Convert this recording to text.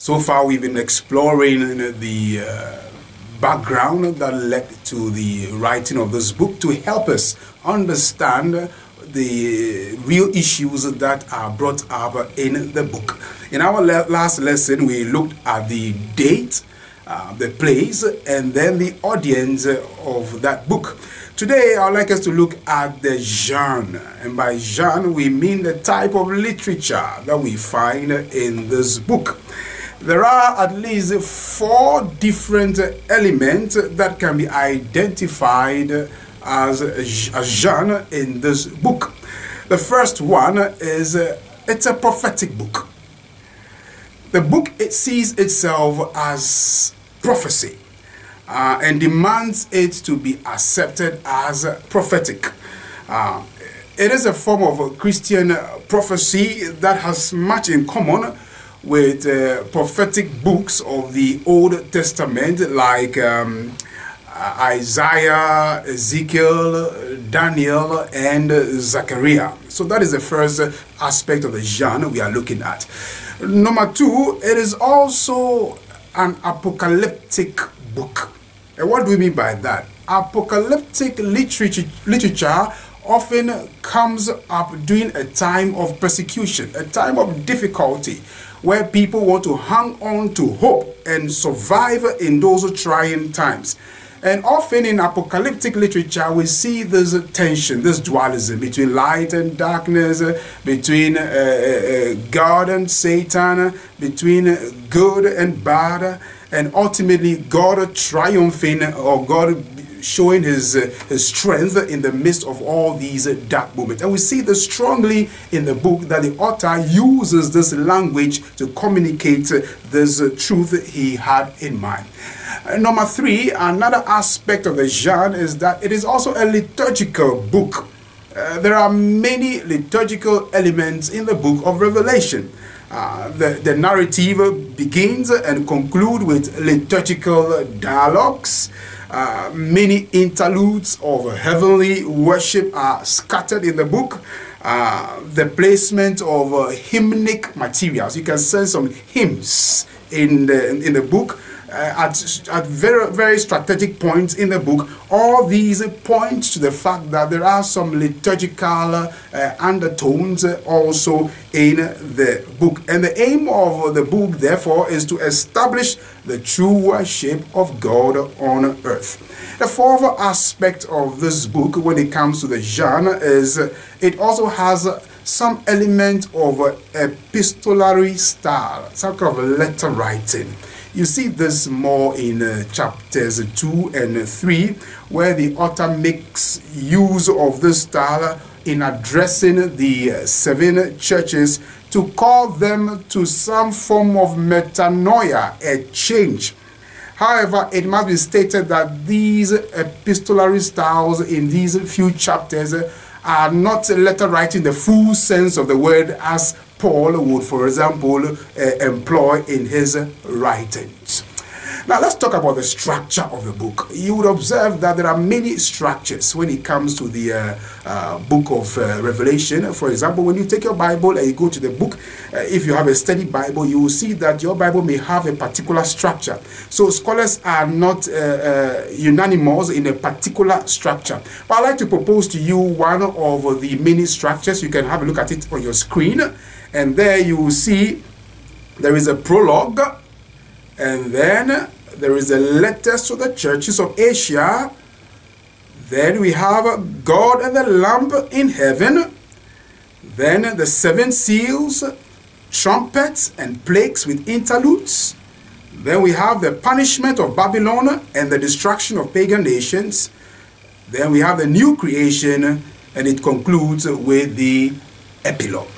So far we've been exploring the background that led to the writing of this book to help us understand the real issues that are brought up in the book. In our last lesson, we looked at the date, the place, and then the audience of that book. Today, I'd like us to look at the genre, and by genre, we mean the type of literature that we find in this book. There are at least 4 different elements that can be identified as a genre in this book. The first one is it's a prophetic book. The book, it sees itself as prophecy and demands it to be accepted as prophetic. It is a form of Christian prophecy that has much in common with prophetic books of the Old Testament like Isaiah, Ezekiel, Daniel, and Zechariah. So that is the first aspect of the genre we are looking at. Number 2, it is also an apocalyptic book. And what do we mean by that? Apocalyptic literature often comes up during a time of persecution, a time of difficulty, where people want to hang on to hope and survive in those trying times. And often in apocalyptic literature, we see this tension, this dualism between light and darkness, between God and Satan, between good and bad, and ultimately God triumphing, or God showing his strength in the midst of all these dark moments. And we see this strongly in the book, that the author uses this language to communicate this truth he had in mind. Number 3, another aspect of the genre is that it is also a liturgical book. There are many liturgical elements in the book of Revelation. The narrative begins and concludes with liturgical dialogues. Many interludes of heavenly worship are scattered in the book. The placement of hymnic materials. You can sense some hymns in the book. At very strategic points in the book. All these point to the fact that there are some liturgical undertones also in the book. And the aim of the book, therefore, is to establish the true worship of God on earth. The 4th aspect of this book, when it comes to the genre, is it also has some element of epistolary style, some kind of letter writing. You see this more in chapters 2 and 3, where the author makes use of this style in addressing the 7 churches to call them to some form of metanoia, a change. However, it must be stated that these epistolary styles in these few chapters are not letter writing the full sense of the word as Paul would, for example, employ in his writings. Now let's talk about the structure of the book. You would observe that there are many structures when it comes to the book of Revelation. For example, when you take your Bible and you go to the book, if you have a study Bible, you will see that your Bible may have a particular structure. So scholars are not unanimous in a particular structure. But I'd like to propose to you one of the many structures. You can have a look at it on your screen. And there you will see there is a prologue, and then there is a letters to the churches of Asia. Then we have God and the Lamb in heaven. Then the 7 seals, trumpets and plagues with interludes. Then we have the punishment of Babylon and the destruction of pagan nations. Then we have the new creation, and it concludes with the epilogue.